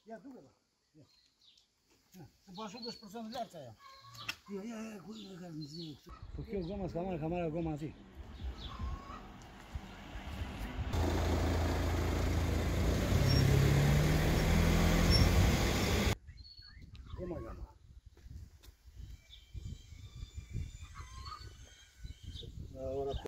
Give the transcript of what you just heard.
Ya, tu gaba. Ya. Tu baixou 2% de arca, ya. Ya, cuida, carnezinho. Porque eu gomo as câmera goma assim. Goma. Ahora